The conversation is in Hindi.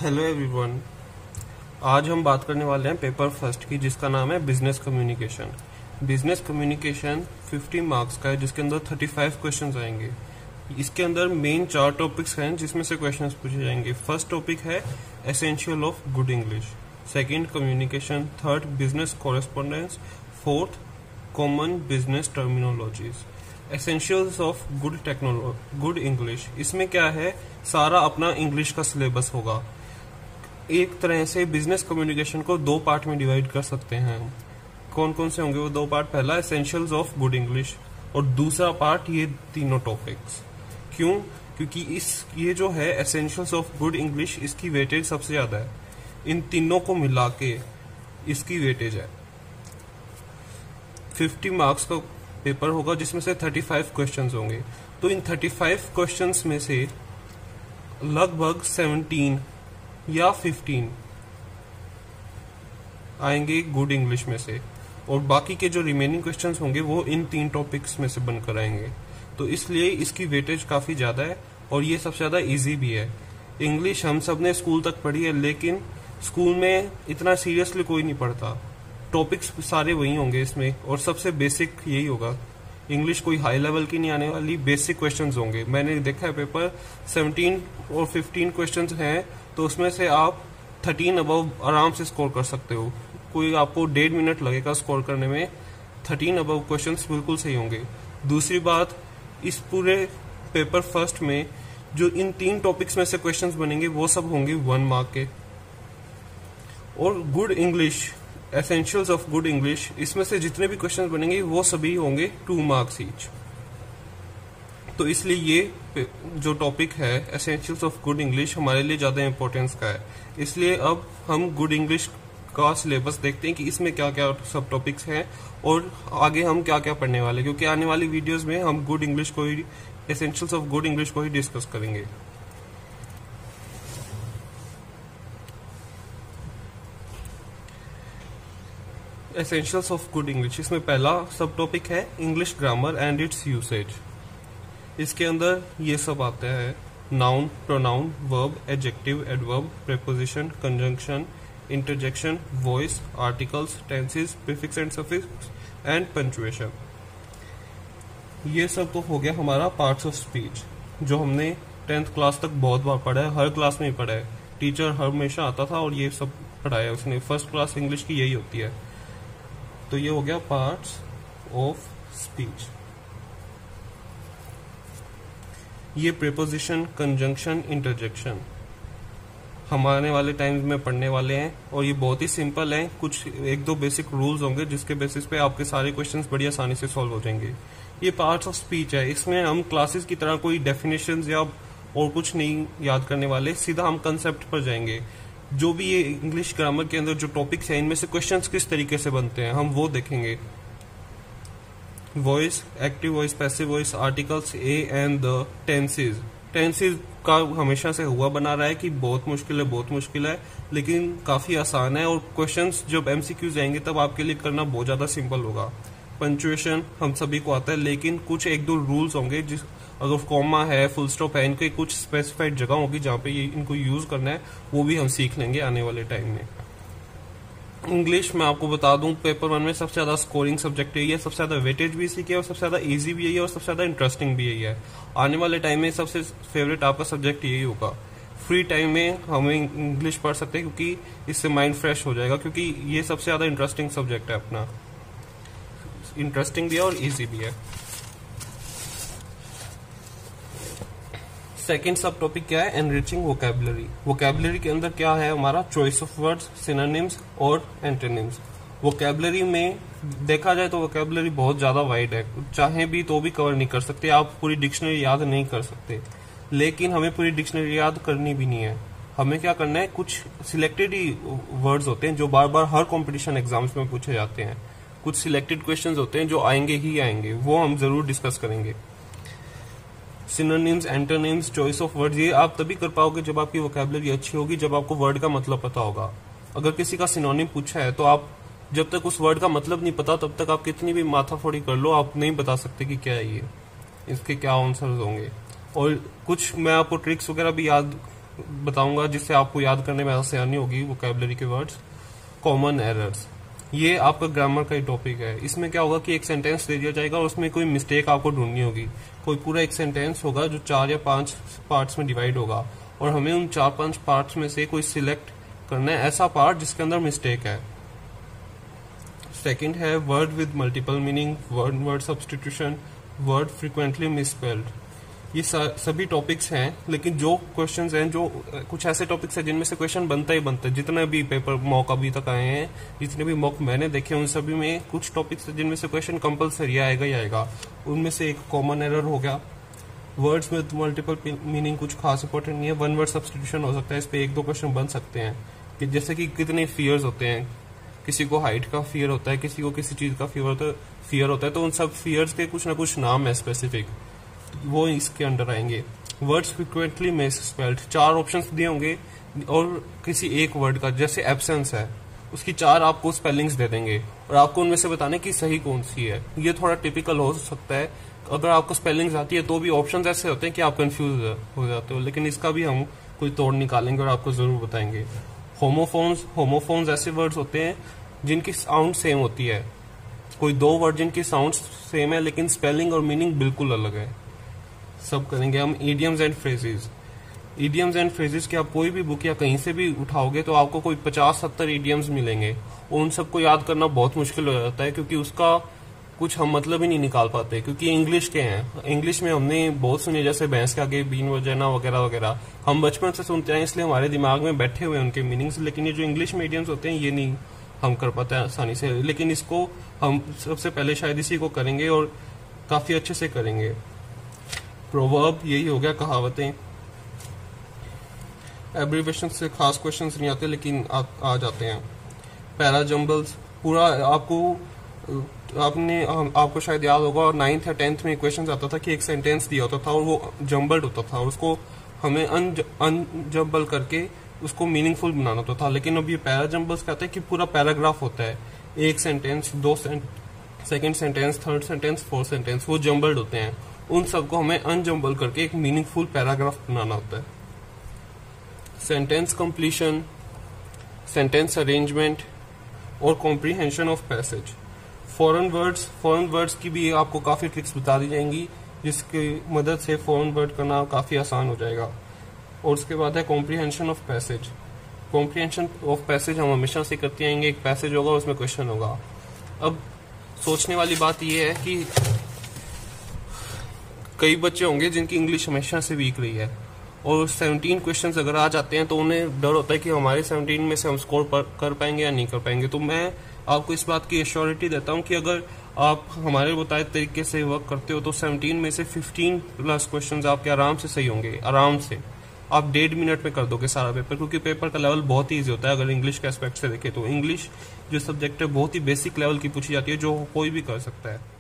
Hello everyone. आज हम बात करने वाले हैं पेपर फर्स्ट की, जिसका नाम है business communication. Business communication 50 marks का है, जिसके अंदर 35 क्वेश्चंस आएंगे। इसके अंदर मेन 4 टॉपिक्स हैं जिसमें से क्वेश्चंस पूछे जाएंगे। फर्स्ट टॉपिक है essential of good English, second communication, third business correspondence, fourth common business terminologies. Essentials of good English, इसमें क्या है, सारा अपना इंग्लिश का सिलेबस होगा। एक तरह से बिजनेस कम्युनिकेशन को 2 पार्ट में डिवाइड कर सकते हैं हम। कौन कौन से होंगे वो 2 पार्ट? पहला एसेंशियल्स ऑफ गुड इंग्लिश और दूसरा पार्ट ये तीनों टॉपिक्स। क्यों? क्योंकि ये जो है एसेंशियल्स ऑफ गुड इंग्लिश, इसकी वेटेज सबसे ज्यादा है। इन तीनों को मिला के इसकी वेटेज है 50 मार्क्स का पेपर होगा, जिसमें से 35 क्वेश्चंस होंगे। तो इन 35 क्वेश्चंस में से लगभग 17 या 15 आएंगे गुड इंग्लिश में से, और बाकी के जो रिमेनिंग क्वेश्चंस होंगे वो इन 3 टॉपिक्स में से बनकर आएंगे। तो इसलिए इसकी वेटेज काफी ज्यादा है और ये सबसे ज्यादा इजी भी है। इंग्लिश हम सब ने स्कूल तक पढ़ी है, लेकिन स्कूल में इतना सीरियसली कोई नहीं पढ़ता। टॉपिक्स सारे वही होंगे इसमें, और सबसे बेसिक यही होगा। इंग्लिश कोई हाई लेवल की नहीं आने वाली, बेसिक क्वेश्चंस होंगे। मैंने देखा है पेपर 17 और 15 क्वेश्चंस हैं, तो उसमें से आप 13 अबव आराम से स्कोर कर सकते हो। कोई आपको 1.5 मिनट लगेगा स्कोर करने में। 13 अबव क्वेश्चंस बिल्कुल सही होंगे। दूसरी बात, इस पूरे पेपर फर्स्ट में जो इन 3 टॉपिक्स में से क्वेश्चंस बनेंगे वो सब होंगे 1 मार्क के। और good English, essentials of good English, इसमें से जितने भी क्वेश्चंस बनेंगे वो सभी होंगे 2 मार्क्स ईच। तो इसलिए ये जो टॉपिक है एसेंशियल्स ऑफ गुड इंग्लिश हमारे लिए ज्यादा इंपॉर्टेंस का है। इसलिए अब हम गुड इंग्लिश का सिलेबस देखते हैं कि इसमें क्या क्या सब टॉपिक्स हैं और आगे हम क्या क्या पढ़ने वाले हैं, क्योंकि आने वाली वीडियोस में हम गुड इंग्लिश को ही, एसेंशियल्स ऑफ गुड इंग्लिश को ही डिस्कस करेंगे। एसेंशियल्स ऑफ गुड इंग्लिश, इसमें पहला सब टॉपिक है English grammar and its usage. इसके अंदर ये सब आता है: noun, pronoun, verb, adjective, adverb, preposition, conjunction, interjection, voice, articles, tenses, prefix and suffix and punctuation. ये सब तो हो गया हमारा पार्ट्स ऑफ स्पीच, जो हमने 10th क्लास तक बहुत बार पढ़ा है, हर क्लास में ही पढ़ा है। टीचर हमेशा आता था और ये सब पढ़ाया उसने। फर्स्ट क्लास इंग्लिश की यही होती है। तो ये हो गया पार्ट्स ऑफ स्पीच। ये प्रीपोजिशन, कंजंक्शन, इंटरजेक्शन हम आने वाले टाइम्स में पढ़ने वाले हैं, और ये बहुत ही सिंपल है। कुछ 1-2 बेसिक रूल्स होंगे जिसके बेसिस पे आपके सारे क्वेश्चंस बड़ी आसानी से सॉल्व हो जाएंगे। ये पार्ट्स ऑफ स्पीच है, इसमें हम क्लासेस की तरह कोई डेफिनेशंस या और कुछ नहीं याद करने वाले, सीधा हम कंसेप्ट पर जाएंगे। जो भी ये इंग्लिश ग्रामर के अंदर जो टॉपिक्स हैं, इनमें से क्वेश्चंस किस तरीके से बनते हैं हम वो देखेंगे। Voice, active voice, passive voice, articles, a and the, tenses. Tenses का हमेशा से हुआ बना रहा है कि बहुत मुश्किल है, लेकिन काफी आसान है, और क्वेश्चंस जब एमसीक्यूज आएंगे तब आपके लिए करना बहुत ज्यादा सिंपल होगा। पंक्चुएशन हम सभी को आता है, लेकिन कुछ 1-2 रूल्स होंगे, जिस अगर कॉमा है, फुल स्टॉप है, इनके कुछ स्पेसिफाइड जगह होगी जहाँ पे इनको यूज करना है, वो भी हम सीख लेंगे आने वाले टाइम में। इंग्लिश मैं आपको बता दूं, पेपर 1 में सबसे ज्यादा स्कोरिंग सब्जेक्ट यही है, सबसे ज्यादा वेटेज भी इसी की है, और सबसे ज्यादा इजी भी यही है, और सबसे ज्यादा इंटरेस्टिंग भी यही है। आने वाले टाइम में सबसे फेवरेट आपका सब्जेक्ट यही होगा। फ्री टाइम में हम इंग्लिश पढ़ सकते हैं, क्योंकि इससे माइंड फ्रेश हो जाएगा, क्योंकि ये सबसे ज्यादा इंटरेस्टिंग सब्जेक्ट है अपना। इंटरेस्टिंग भी है और इजी भी है। सेकेंड सब टॉपिक क्या है? Enriching vocabulary. वोकैबुलरी के अंदर क्या है हमारा? चॉइस ऑफ वर्ड्स, सिनोनिम्स और एंटोनिम्स। वोकैबुलरी में देखा जाए तो वोकैबुलरी बहुत ज्यादा वाइड है, चाहे भी तो भी कवर नहीं कर सकते, आप पूरी डिक्शनरी याद नहीं कर सकते। लेकिन हमें पूरी डिक्शनरी याद करनी भी नहीं है। हमें क्या करना है, कुछ सिलेक्टेड ही वर्ड्स होते हैं जो बार बार हर कॉम्पिटिशन एग्जाम्स में पूछे जाते हैं। कुछ सिलेक्टेड क्वेश्चंस होते हैं जो आएंगे ही आएंगे, वो हम जरूर डिस्कस करेंगे। Synonyms, antonyms, choice of word, ये आप तभी कर पाओगे जब आपकी वोकैबुलरी अच्छी होगी, जब आपको वर्ड का मतलब पता होगा। अगर किसी का सिनोनिम पूछा है तो आप जब तक उस वर्ड का मतलब नहीं पता, तब तक आप कितनी भी माथाफोड़ी कर लो, आप नहीं बता सकते कि क्या है ये, इसके क्या आंसर्स होंगे। और कुछ मैं आपको ट्रिक्स वगैरह भी याद बताऊंगा जिससे आपको याद करने में आसानी होगी, वोकैबुलरी के वर्ड्स। कॉमन एरर्स, ये आपका ग्रामर का ही टॉपिक है। इसमें क्या होगा कि एक सेंटेंस दे दिया जाएगा और उसमें कोई मिस्टेक आपको ढूंढनी होगी। कोई पूरा एक सेंटेंस होगा जो 4 या 5 पार्ट्स में डिवाइड होगा और हमें उन 4-5 पार्ट्स में से कोई सिलेक्ट करना है ऐसा पार्ट जिसके अंदर मिस्टेक है। सेकंड है word with multiple meaning, word substitution, word frequently misspelled. ये सभी टॉपिक्स हैं, लेकिन जो क्वेश्चंस हैं, जो कुछ ऐसे टॉपिक्स हैं जिनमें से क्वेश्चन बनता ही बनता है। जितने भी पेपर मॉक अभी तक आए हैं, जितने भी मॉक मैंने देखे उन सभी में कुछ टॉपिक्स हैं जिनमें से क्वेश्चन कंपलसरी आएगा ही आएगा। उनमें से एक कॉमन एरर हो गया। वर्ड्स विद मल्टीपल मीनिंग कुछ खास इंपॉर्टेंट नहीं है, वन वर्ड सब्स्टिट्यूशन हो सकता है, इस पे 1-2 क्वेश्चन बन सकते हैं। कि जैसे कि कितने फियर्स होते हैं, किसी को हाइट का फियर होता है, किसी को किसी चीज का फियर होता है, तो उन सब फियर्स के कुछ ना कुछ नाम है स्पेसिफिक, वो इसके अंडर आएंगे। वर्ड्स फ्रीक्वेंटली मिसस्पेल्ड, 4 ऑप्शंस दिए होंगे और किसी एक वर्ड का, जैसे एब्सेंस है, उसकी 4 आपको स्पेलिंग्स दे देंगे और आपको उनमें से बताने की सही कौन सी है। ये थोड़ा टिपिकल हो सकता है। अगर आपको स्पेलिंग्स आती है तो भी ऑप्शंस ऐसे होते हैं कि आप कंफ्यूज हो जाते हो, लेकिन इसका भी हम कोई तोड़ निकालेंगे और आपको जरूर बताएंगे। होमोफोन्स ऐसे वर्ड्स होते हैं जिनकी साउंड सेम होती है। कोई 2 वर्ड जिनकी साउंड सेम है लेकिन स्पेलिंग और मीनिंग बिल्कुल अलग है। सब करेंगे हम। Idioms and phrases, idioms and phrases की आप कोई भी बुक या कहीं से भी उठाओगे तो आपको कोई 50-70 ईडियम्स मिलेंगे। उन सबको याद करना बहुत मुश्किल हो जाता है क्योंकि उसका कुछ हम मतलब ही नहीं निकाल पाते, क्योंकि इंग्लिश के हैं। इंग्लिश में हमने बहुत सुने, जैसे भैंस के आगे बीन बजाना वगैरह वगैरह, हम बचपन से सुनते हैं, इसलिए हमारे दिमाग में बैठे हुए उनके मीनिंग्स। लेकिन ये जो इंग्लिश मीडियम्स होते हैं ये नहीं हम कर पाते हैं आसानी से, लेकिन इसको हम सबसे पहले शायद इसी को करेंगे और काफी अच्छे से करेंगे। प्रोवर्ब, यही हो गया कहावतें। एब्रीवेशन से खास क्वेश्चंस नहीं आते लेकिन आ जाते हैं। पैराजम्बल्स, पूरा आपको शायद याद होगा और 9th या 10th में क्वेश्चन आता था कि एक सेंटेंस दिया होता था और वो जम्बल्ड होता था और उसको हमें अनजम्बल करके उसको मीनिंगफुल बनाना होता था। लेकिन अब ये पैराजम्बल्स कहते हैं कि पूरा पैराग्राफ होता है, एक sentence, 2 second sentence, 3rd sentence, 4th sentence, वो जम्बल्ड होते हैं। उन सबको हमें अनजम्बल करके एक मीनिंगफुल पैराग्राफ बनाना होता है। सेंटेंस कंप्लीशन, सेंटेंस अरेंजमेंट और comprehension of passage. Foreign words की भी आपको काफी ट्रिक्स बता दी जाएंगी जिसकी मदद से फॉरेन वर्ड करना काफी आसान हो जाएगा। और उसके बाद है comprehension of passage. Comprehension of passage हम हमेशा से करते आएंगे, एक पैसेज होगा उसमें क्वेश्चन होगा। अब सोचने वाली बात यह है कि कई बच्चे होंगे जिनकी इंग्लिश हमेशा से वीक रही है और 17 क्वेश्चंस अगर आ जाते हैं तो उन्हें डर होता है कि हमारे 17 में से हम स्कोर कर पाएंगे या नहीं कर पाएंगे। तो मैं आपको इस बात की एश्योरिटी देता हूं कि अगर आप हमारे बताए तरीके से वर्क करते हो तो 17 में से 15+ क्वेश्चंस आपके आराम से सही होंगे। आराम से आप 1.5 मिनट में कर दोगे सारा पेपर, क्योंकि पेपर का लेवल बहुत ही ईजी होता है। अगर इंग्लिश के एस्पेक्ट से देखें तो इंग्लिश जो सब्जेक्ट है बहुत ही बेसिक लेवल की पूछी जाती है जो कोई भी कर सकता है।